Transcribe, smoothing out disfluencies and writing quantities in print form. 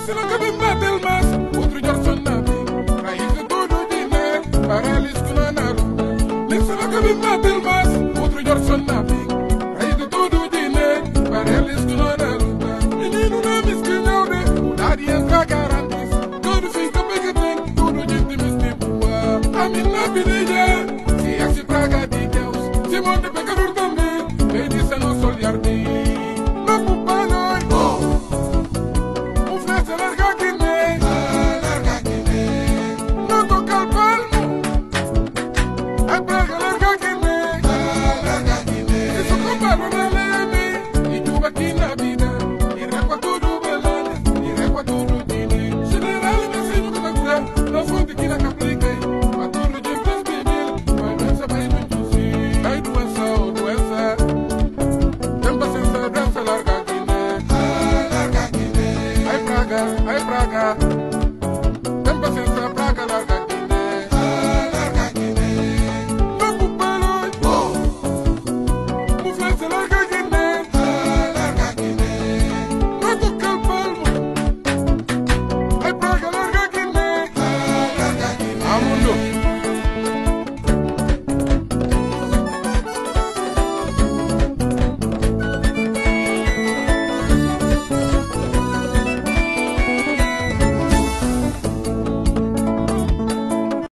Listen que me mate el más, otro ya son nabi. Raíz de todo dine, paralis que no naru. Listen que me mate el más, otro ya son nabi. Raíz de todo dine, paralis que no naru. Menino na misquinhaude, nadie entra garantis. Todo fica pequeno, todo gente mistimua. A mim na pilha, se assim praga de Deus. Se monte pecador também, me disse não solhar de. Não culpa nós. Larga que me, não toca o palmo. A praga larga que me, isso comparo na leme. E tu aqui na vida, e recua tudo beleza, e recua tudo dine. General me ensino que tá curando, não fonte que na capliquei. A torre de presbível, vai doença, vai doença, vai doença, ou doença. Tem paciência, doença larga que me, ai praga, ai praga.